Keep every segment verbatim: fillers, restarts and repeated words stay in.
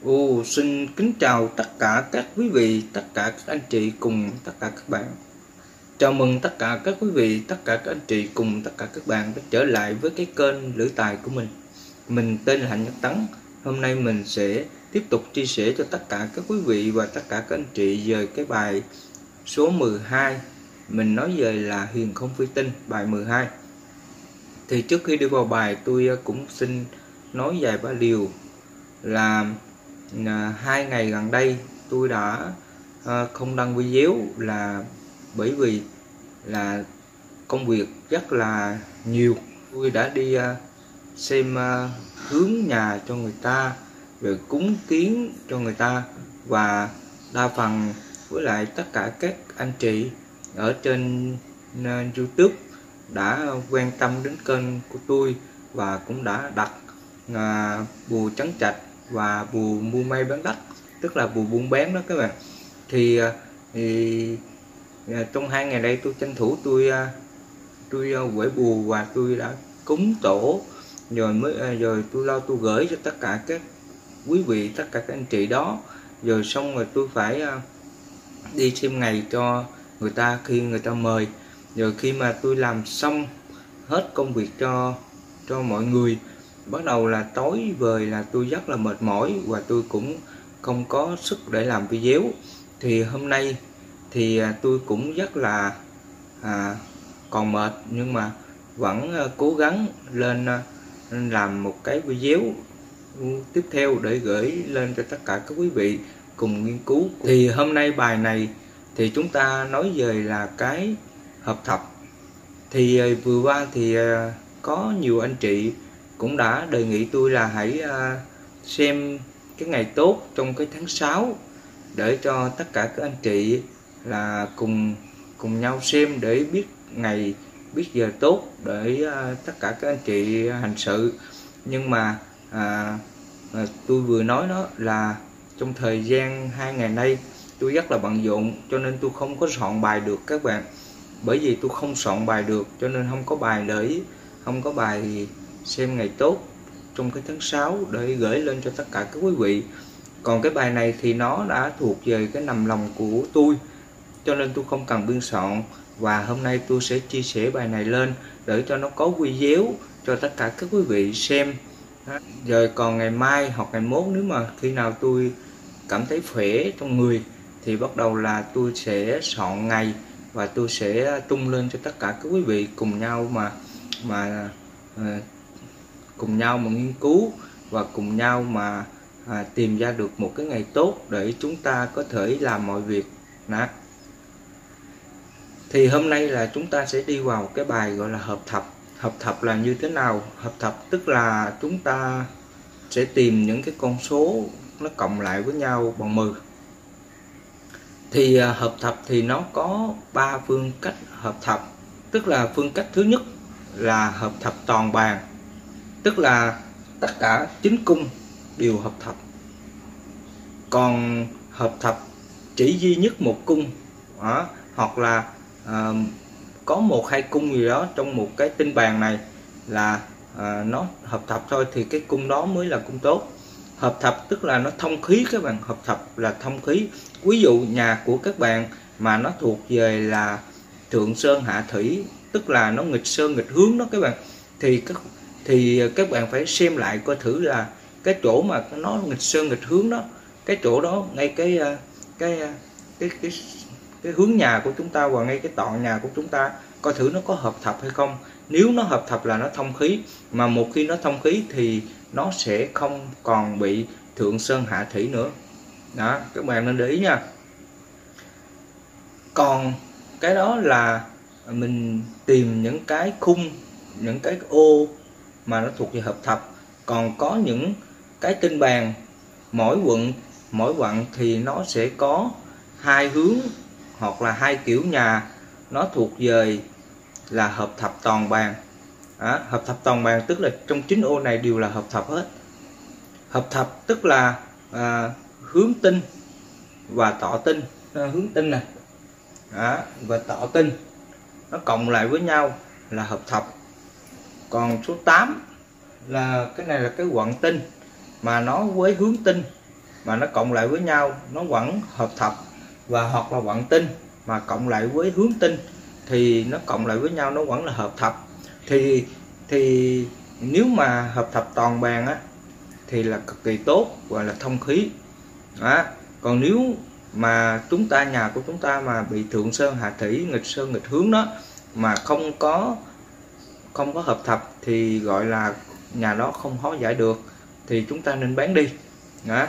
Ồ, xin kính chào tất cả các quý vị, tất cả các anh chị cùng tất cả các bạn. Chào mừng tất cả các quý vị, tất cả các anh chị cùng tất cả các bạn đã trở lại với cái kênh Lưỡi Tài của mình. Mình tên là Hạnh Nhất Tấn. Hôm nay mình sẽ tiếp tục chia sẻ cho tất cả các quý vị và tất cả các anh chị về cái bài số mười hai. Mình nói về là Huyền Không Phi Tinh, bài mười hai. Thì trước khi đi vào bài, tôi cũng xin nói vài ba điều là À, hai ngày gần đây tôi đã à, không đăng video là bởi vì là công việc rất là nhiều. Tôi đã đi à, xem à, hướng nhà cho người ta, rồi cúng kiến cho người ta, và đa phần với lại tất cả các anh chị ở trên à, YouTube đã quan tâm đến kênh của tôi và cũng đã đặt à, bùa trấn trạch và bùa mua may bán đất, tức là bùa buôn bán đó các bạn. Thì, thì trong hai ngày đây tôi tranh thủ tôi tôi quẩy bùa và tôi đã cúng tổ, rồi mới rồi tôi lo tôi gửi cho tất cả các quý vị, tất cả các anh chị đó. Rồi xong rồi tôi phải đi xem ngày cho người ta khi người ta mời. Rồi khi mà tôi làm xong hết công việc cho cho mọi người, bắt đầu là tối về là tôi rất là mệt mỏi và tôi cũng không có sức để làm video. Thì hôm nay thì tôi cũng rất là à, còn mệt, nhưng mà vẫn cố gắng lên làm một cái video tiếp theo để gửi lên cho tất cả các quý vị cùng nghiên cứu. Thì hôm nay bài này thì chúng ta nói về là cái hợp thập. Thì vừa qua thì có nhiều anh chị cũng đã đề nghị tôi là hãy uh, xem cái ngày tốt trong cái tháng sáu để cho tất cả các anh chị là cùng cùng nhau xem để biết ngày, biết giờ tốt để uh, tất cả các anh chị hành sự. Nhưng mà uh, uh, tôi vừa nói đó là trong thời gian hai ngày nay tôi rất là bận rộn, cho nên tôi không có soạn bài được các bạn. Bởi vì tôi không soạn bài được cho nên không có bài để không có bài xem ngày tốt trong cái tháng sáu để gửi lên cho tất cả các quý vị. Còn cái bài này thì nó đã thuộc về cái nằm lòng của tôi, cho nên tôi không cần biên soạn, và hôm nay tôi sẽ chia sẻ bài này lên để cho nó có video cho tất cả các quý vị xem. Rồi còn ngày mai hoặc ngày mốt, nếu mà khi nào tôi cảm thấy khỏe trong người thì bắt đầu là tôi sẽ soạn ngày và tôi sẽ tung lên cho tất cả các quý vị cùng nhau mà mà à, cùng nhau mà nghiên cứu và cùng nhau mà à, tìm ra được một cái ngày tốt để chúng ta có thể làm mọi việc đó. Thì hôm nay là chúng ta sẽ đi vào cái bài gọi là hợp thập. Hợp thập là như thế nào? Hợp thập tức là chúng ta sẽ tìm những cái con số nó cộng lại với nhau bằng mười. Thì à, hợp thập thì nó có ba phương cách hợp thập. Tức là phương cách thứ nhất là hợp thập toàn bàn, tức là tất cả chín cung đều hợp thập. Còn hợp thập chỉ duy nhất một cung đó, hoặc là à, có một hai cung gì đó trong một cái tinh bàn này là à, nó hợp thập thôi, thì cái cung đó mới là cung tốt. Hợp thập tức là nó thông khí các bạn. Hợp thập là thông khí. Ví dụ nhà của các bạn mà nó thuộc về là thượng sơn hạ thủy, tức là nó nghịch sơn nghịch hướng đó các bạn, thì các thì các bạn phải xem lại coi thử là cái chỗ mà nó nghịch sơn nghịch hướng đó, cái chỗ đó ngay cái cái cái cái cái, cái hướng nhà của chúng ta và ngay cái tọa nhà của chúng ta, coi thử nó có hợp thập hay không. Nếu nó hợp thập là nó thông khí, mà một khi nó thông khí thì nó sẽ không còn bị thượng sơn hạ thủy nữa đó, các bạn nên để ý nha. Còn cái đó là mình tìm những cái khung, những cái ô mà nó thuộc về hợp thập. Còn có những cái tinh bàn mỗi quận mỗi quận thì nó sẽ có hai hướng hoặc là hai kiểu nhà, nó thuộc về là hợp thập toàn bàn. À, hợp thập toàn bàn tức là trong chín ô này đều là hợp thập hết. Hợp thập tức là à, hướng tinh và tọa tinh. À, hướng tinh này à, và tọa tinh nó cộng lại với nhau là hợp thập. Còn số tám là cái này là cái quận tinh mà nó với hướng tinh mà nó cộng lại với nhau nó vẫn hợp thập, và hoặc là vận tinh mà cộng lại với hướng tinh thì nó cộng lại với nhau nó vẫn là hợp thập. Thì thì nếu mà hợp thập toàn bàn á thì là cực kỳ tốt, gọi là thông khí đó. Còn nếu mà chúng ta nhà của chúng ta mà bị thượng sơn hạ thủy, nghịch sơn nghịch hướng đó, mà không có không có hợp thập thì gọi là nhà đó không hóa giải được, thì chúng ta nên bán đi đó.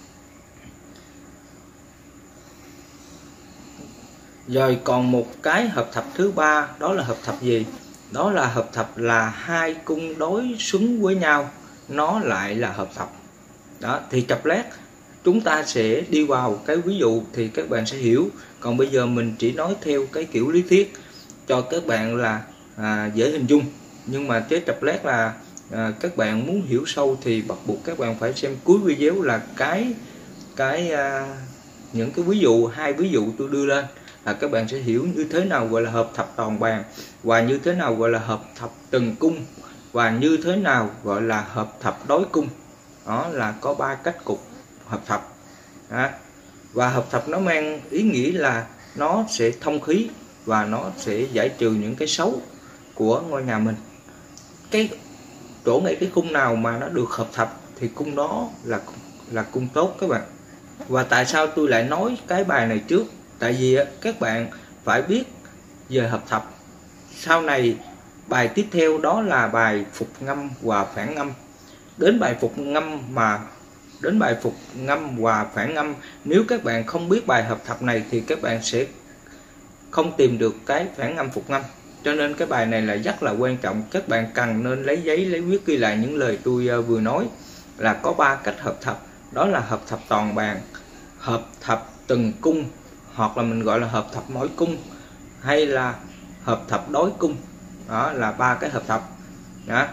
Rồi còn một cái hợp thập thứ ba, đó là hợp thập gì? Đó là hợp thập là hai cung đối xứng với nhau, nó lại là hợp thập đó. Thì chập lát chúng ta sẽ đi vào cái ví dụ thì các bạn sẽ hiểu. Còn bây giờ mình chỉ nói theo cái kiểu lý thuyết cho các bạn là à, dễ hình dung. Nhưng mà chế chập lát là à, các bạn muốn hiểu sâu thì bắt buộc các bạn phải xem cuối video là cái cái à, những cái ví dụ, hai ví dụ tôi đưa lên là các bạn sẽ hiểu như thế nào gọi là hợp thập toàn bàn, và như thế nào gọi là hợp thập từng cung, và như thế nào gọi là hợp thập đối cung. Đó là có ba cách cục hợp thập đó. Và hợp thập nó mang ý nghĩa là nó sẽ thông khí và nó sẽ giải trừ những cái xấu của ngôi nhà mình. Cái chỗ ngay cái cung nào mà nó được hợp thập thì cung đó là là cung tốt các bạn. Và tại sao tôi lại nói cái bài này trước? Tại vì các bạn phải biết về hợp thập. Sau này bài tiếp theo đó là bài phục ngâm và phản ngâm. Đến bài phục ngâm mà đến bài phục ngâm và phản ngâm, nếu các bạn không biết bài hợp thập này thì các bạn sẽ không tìm được cái phản ngâm phục ngâm. Cho nên cái bài này là rất là quan trọng. Các bạn cần nên lấy giấy lấy viết ghi lại những lời tôi vừa nói, là có ba cách hợp thập. Đó là hợp thập toàn bàn, hợp thập từng cung, hoặc là mình gọi là hợp thập mỗi cung, hay là hợp thập đối cung. Đó là ba cái hợp thập đó.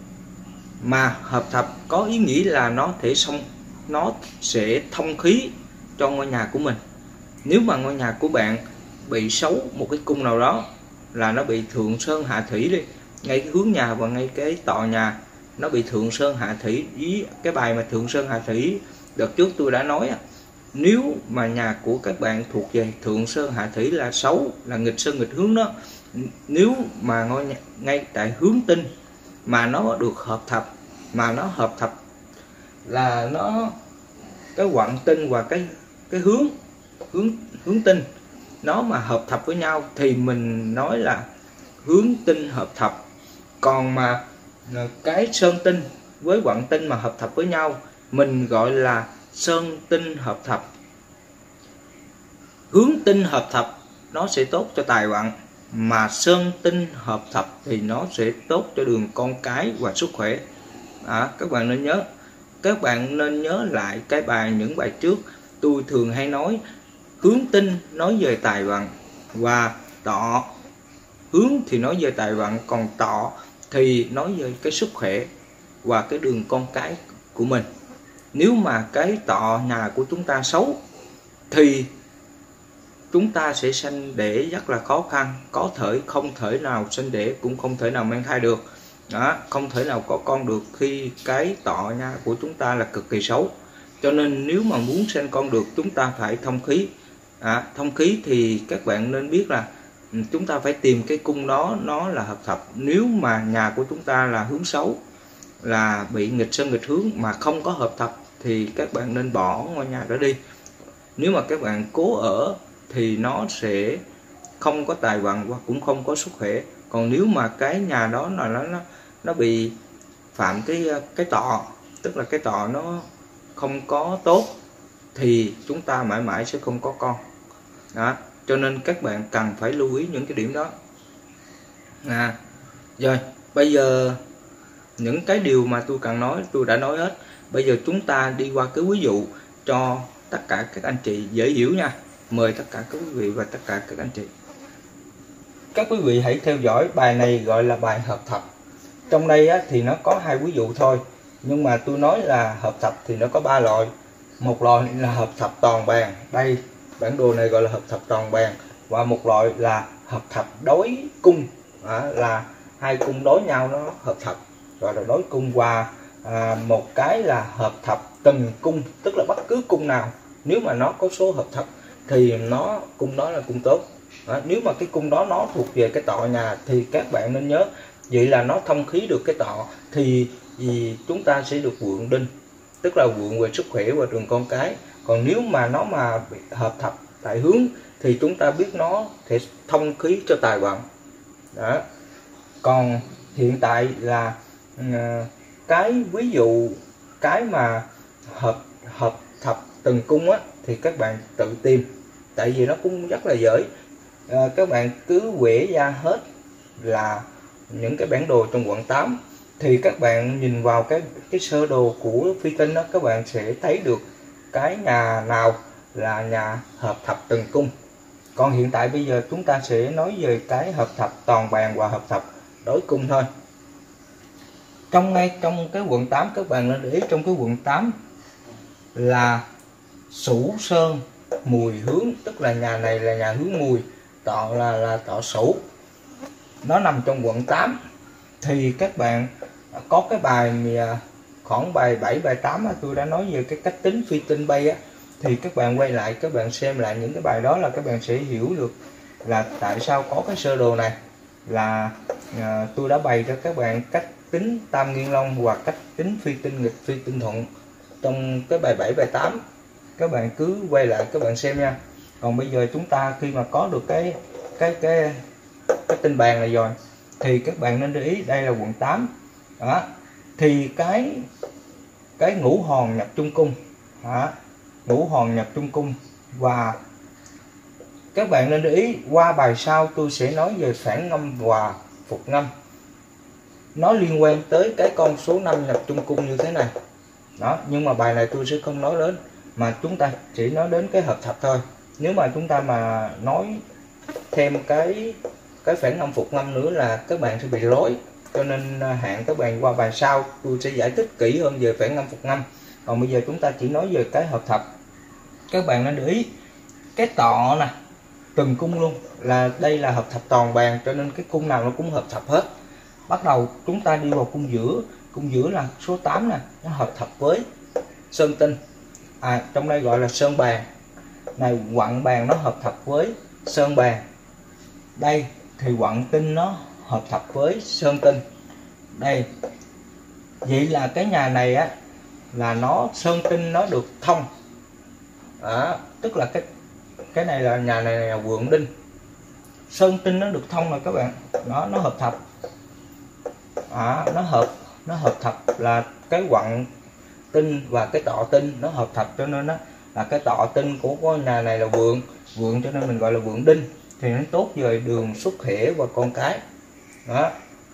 Mà hợp thập có ý nghĩa là nó thể xong, nó sẽ thông khí cho ngôi nhà của mình. Nếu mà ngôi nhà của bạn bị xấu một cái cung nào đó, là nó bị thượng sơn hạ thủy đi, ngay cái hướng nhà và ngay cái tọa nhà nó bị thượng sơn hạ thủy. Với cái bài mà thượng sơn hạ thủy đợt trước tôi đã nói, nếu mà nhà của các bạn thuộc về thượng sơn hạ thủy là xấu, là nghịch sơn nghịch hướng đó, nếu mà ngôi nhà ngay tại hướng tinh mà nó được hợp thập, mà nó hợp thập là nó cái vận tinh và cái cái hướng hướng hướng tinh nó mà hợp thập với nhau thì mình nói là hướng tinh hợp thập. Còn mà cái sơn tinh với vận tinh mà hợp thập với nhau mình gọi là sơn tinh hợp thập. Hướng tinh hợp thập nó sẽ tốt cho tài vận, mà sơn tinh hợp thập thì nó sẽ tốt cho đường con cái và sức khỏe. À, các bạn nên nhớ, các bạn nên nhớ lại cái bài những bài trước tôi thường hay nói, hướng tinh nói về tài vận và tọ hướng thì nói về tài vận, còn tọ thì nói về cái sức khỏe và cái đường con cái của mình. Nếu mà cái tọ nhà của chúng ta xấu thì chúng ta sẽ sanh đẻ rất là khó khăn, có thể không thể nào sanh đẻ, cũng không thể nào mang thai được đó, không thể nào có con được khi cái tọ nhà của chúng ta là cực kỳ xấu. Cho nên nếu mà muốn sinh con được chúng ta phải thông khí. À, thông khí thì các bạn nên biết là chúng ta phải tìm cái cung đó nó là hợp thập. Nếu mà nhà của chúng ta là hướng xấu, là bị nghịch sơn nghịch hướng mà không có hợp thập thì các bạn nên bỏ ngôi nhà đó đi. Nếu mà các bạn cố ở thì nó sẽ không có tài vận và cũng không có sức khỏe. Còn nếu mà cái nhà đó là nó nó nó bị phạm cái cái tọ, tức là cái tọ nó không có tốt thì chúng ta mãi mãi sẽ không có con đó. Cho nên các bạn cần phải lưu ý những cái điểm đó. À, rồi bây giờ những cái điều mà tôi cần nói tôi đã nói hết. Bây giờ chúng ta đi qua cái ví dụ cho tất cả các anh chị dễ hiểu nha. Mời tất cả các quý vị và tất cả các anh chị, các quý vị hãy theo dõi bài này, gọi là bài hợp thập. Trong đây á, thì nó có hai ví dụ thôi, nhưng mà tôi nói là hợp thập thì nó có ba loại. Một loại là hợp thập toàn bàn, đây bản đồ này gọi là hợp thập toàn bàn, và một loại là hợp thập đối cung, à, là hai cung đối nhau nó hợp thập, gọi là đối cung. Và à, một cái là hợp thập từng cung, tức là bất cứ cung nào nếu mà nó có số hợp thập thì nó cung đó là cung tốt. Đó, nếu mà cái cung đó nó thuộc về cái tọa nhà thì các bạn nên nhớ vậy là nó thông khí được cái tọa thì vì chúng ta sẽ được vượng đinh, tức là vượng về sức khỏe và trường con cái. Còn nếu mà nó mà bị hợp thập tại hướng thì chúng ta biết nó sẽ thông khí cho tài vận. Đó. Còn hiện tại là cái ví dụ cái mà hợp hợp thập từng cung á thì các bạn tự tìm, tại vì nó cũng rất là dễ. À, các bạn cứ vẽ ra hết là những cái bản đồ trong quận tám thì các bạn nhìn vào cái cái sơ đồ của phi tinh đó, các bạn sẽ thấy được cái nhà nào là nhà hợp thập từng cung. Còn hiện tại bây giờ chúng ta sẽ nói về cái hợp thập toàn bàn và hợp thập đối cung thôi. Trong ngay trong cái quận tám, các bạn nên để ý trong cái quận tám là Sửu Sơn Mùi hướng, tức là nhà này là nhà hướng Mùi, tọa là là tọa Sửu. Nó nằm trong quận tám thì các bạn có cái bài khoảng bài bảy bài tám tôi đã nói về cái cách tính phi tinh bay á, thì các bạn quay lại các bạn xem lại những cái bài đó là các bạn sẽ hiểu được là tại sao có cái sơ đồ này, là à, tôi đã bày cho các bạn cách tính tam nguyên long và cách tính phi tinh nghịch phi tinh thuận trong cái bài bảy bài tám. Các bạn cứ quay lại các bạn xem nha. Còn bây giờ chúng ta khi mà có được cái cái cái cái tinh bàn này rồi thì các bạn nên để ý đây là quận tám. Đó. Thì cái cái ngũ hòn nhập trung cung. Đó. Ngũ hòn nhập trung cung và các bạn nên để ý qua bài sau tôi sẽ nói về phản ngâm và phục ngâm. Nó liên quan tới cái con số năm nhập trung cung như thế này. Đó, nhưng mà bài này tôi sẽ không nói đến mà chúng ta chỉ nói đến cái hợp thập thôi. Nếu mà chúng ta mà nói thêm cái cái phản ngâm phục ngâm nữa là các bạn sẽ bị rối. Cho nên hạn các bạn qua bài sau tôi sẽ giải thích kỹ hơn về phản ngâm phục ngâm. Còn bây giờ chúng ta chỉ nói về cái hợp thập. Các bạn nên để ý cái tọa nè, từng cung luôn là đây là hợp thập toàn bàn, cho nên cái cung nào nó cũng hợp thập hết. Bắt đầu chúng ta đi vào cung giữa, cung giữa là số tám nè, nó hợp thập với sơn tinh. À, trong đây gọi là sơn bàn. Này quặng bàn nó hợp thập với sơn bàn. Đây thì quặng tinh nó hợp thập với sơn tinh. Đây. Vậy là cái nhà này á là nó sơn tinh nó được thông. Đó, tức là cái cái này là nhà này là vượng đinh. Sơn tinh nó được thông rồi các bạn. Đó, nó hợp thập. Đó, nó hợp nó hợp thập là cái quặng tinh và cái tọa tinh nó hợp thập, cho nên đó là cái tọa tinh của cái nhà này là vượng, vượng cho nên mình gọi là vượng đinh, thì nó tốt về đường xuất hệ và con cái. Đó.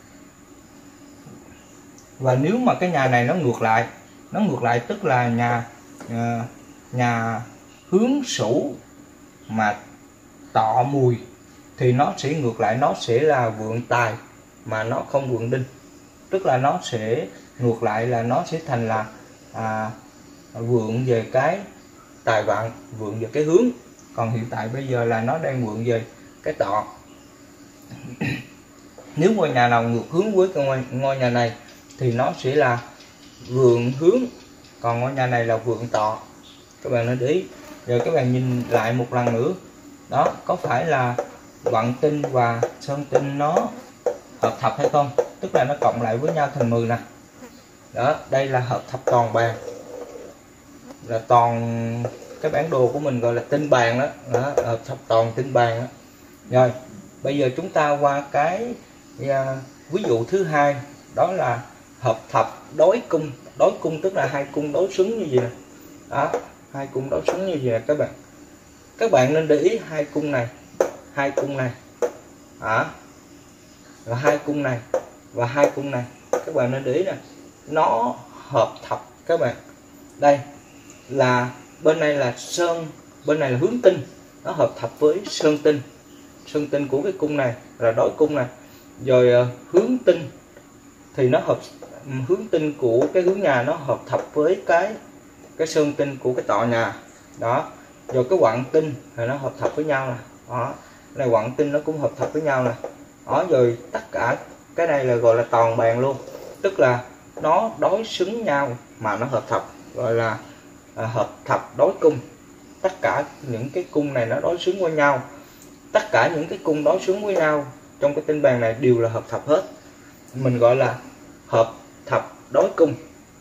Và nếu mà cái nhà này nó ngược lại, nó ngược lại tức là nhà nhà, nhà hướng Sửu mà tọa Mùi thì nó sẽ ngược lại, nó sẽ là vượng tài mà nó không vượng đinh, tức là nó sẽ ngược lại là nó sẽ thành là à, vượng về cái tài vận, vượng về cái hướng. Còn hiện tại bây giờ là nó đang vượng về cái tọa. Nếu ngôi nhà nào ngược hướng với cái ngôi, ngôi nhà này thì nó sẽ là vượng hướng, còn ngôi nhà này là vượng tọa. Các bạn nên để ý. Rồi các bạn nhìn lại một lần nữa. Đó, có phải là quặng tinh và sơn tinh nó hợp thập hay không? Tức là nó cộng lại với nhau thành mười nè. Đó, đây là hợp thập toàn bàn. Là toàn cái bản đồ của mình gọi là tinh bàn đó. Đó, hợp thập toàn tinh bàn đó. Rồi, bây giờ chúng ta qua cái uh, ví dụ thứ hai, đó là hợp thập đối cung. Đối cung tức là hai cung đối xứng như vậy nè. Đó, hai cung đối xứng như vậy các bạn. Các bạn nên để ý hai cung này, hai cung này. Đó. Và hai cung này và hai cung này. Các bạn nên để ý nè, nó hợp thập các bạn. Đây là bên này là sơn, bên này là hướng tinh, nó hợp thập với sơn tinh. Sơn tinh của cái cung này là đối cung này. Rồi hướng tinh thì nó hợp, hướng tinh của cái hướng nhà nó hợp thập với cái cái sơn tinh của cái tọa nhà. Đó. Rồi cái quặng tinh thì nó hợp thập với nhau nè. Đó. Này quặng tinh nó cũng hợp thập với nhau nè. Đó, rồi tất cả cái này là gọi là toàn bàn luôn, tức là nó đối xứng nhau mà nó hợp thập. gọi là à, hợp thập đối cung. Tất cả những cái cung này nó đối xứng với nhau, tất cả những cái cung đối xứng với nhau trong cái tinh bàn này đều là hợp thập hết, mình gọi là hợp thập đối cung.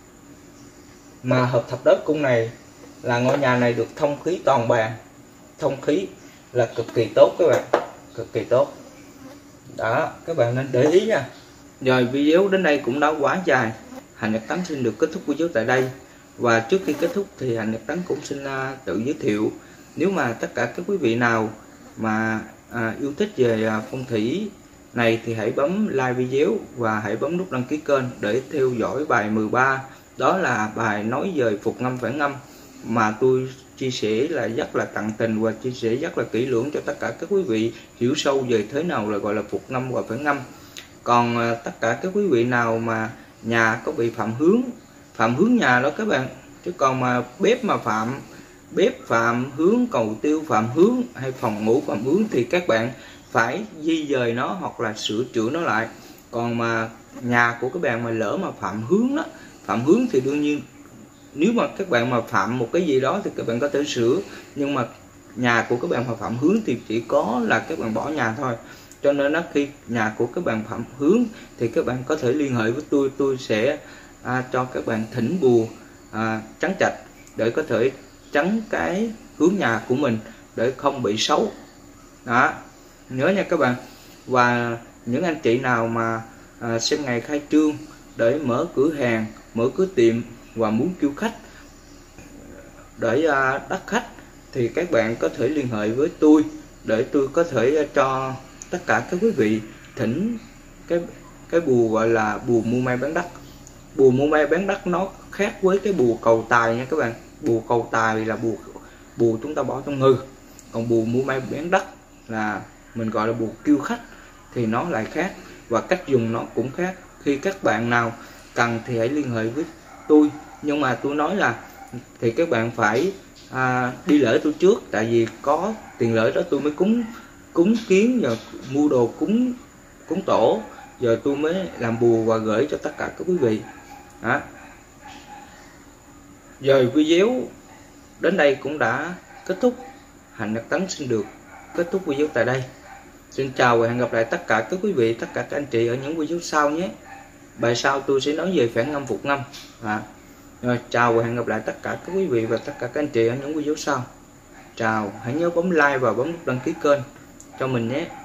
Mà hợp thập đối cung này là ngôi nhà này được thông khí toàn bàn, thông khí là cực kỳ tốt các bạn, cực kỳ tốt đó, các bạn nên để ý nha. Rồi video đến đây cũng đã quá dài, Hành Nhật Tấn xin được kết thúc video tại đây. Và trước khi kết thúc thì Hành Nhật Tấn cũng xin uh, tự giới thiệu, nếu mà tất cả các quý vị nào mà uh, yêu thích về uh, phong thủy này thì hãy bấm like video và hãy bấm nút đăng ký kênh để theo dõi bài mười ba, đó là bài nói về phục ngâm phản ngâm mà tôi chia sẻ là rất là tận tình và chia sẻ rất là kỹ lưỡng cho tất cả các quý vị hiểu sâu về thế nào là gọi là phục ngâm và phản ngâm. Còn uh, tất cả các quý vị nào mà nhà có bị phạm hướng, phạm hướng nhà đó các bạn, chứ còn mà bếp mà phạm bếp phạm hướng, cầu tiêu phạm hướng hay phòng ngủ phạm hướng thì các bạn phải di dời nó hoặc là sửa chữa nó lại. Còn mà nhà của các bạn mà lỡ mà phạm hướng đó, phạm hướng thì đương nhiên nếu mà các bạn mà phạm một cái gì đó thì các bạn có thể sửa, nhưng mà nhà của các bạn mà phạm hướng thì chỉ có là các bạn bỏ nhà thôi. Cho nên đó, khi nhà của các bạn phạm hướng thì các bạn có thể liên hệ với tôi, tôi sẽ à, cho các bạn thỉnh bùa à, trấn trạch để có thể trấn cái hướng nhà của mình để không bị xấu đó, nhớ nha các bạn. Và những anh chị nào mà à, xem ngày khai trương để mở cửa hàng, mở cửa tiệm và muốn kêu khách để à, đắt khách thì các bạn có thể liên hệ với tôi để tôi có thể cho tất cả các quý vị thỉnh cái cái bùa gọi là bùa mua may bán đắt. Bùa mua may bán đắt nó khác với cái bùa cầu tài nha các bạn. Bùa cầu tài là bùa bùa chúng ta bỏ trong ngư, còn bùa mua may bán đắt là mình gọi là bùa kêu khách thì nó lại khác và cách dùng nó cũng khác. Khi các bạn nào cần thì hãy liên hệ với tôi, nhưng mà tôi nói là thì các bạn phải à, đi lễ tôi trước, tại vì có tiền lễ đó tôi mới cúng cúng kiến và mua đồ cúng cúng tổ, giờ tôi mới làm bùa và gửi cho tất cả các quý vị đó. Rồi video đến đây cũng đã kết thúc, Hành Nhật Tấn xin được kết thúc video tại đây. Xin chào và hẹn gặp lại tất cả các quý vị, tất cả các anh chị ở những video sau nhé. Bài sau tôi sẽ nói về phản ngâm phục ngâm à. Rồi chào và hẹn gặp lại tất cả các quý vị và tất cả các anh chị ở những video sau. Chào, hãy nhớ bấm like và bấm nút đăng ký kênh cho mình nhé.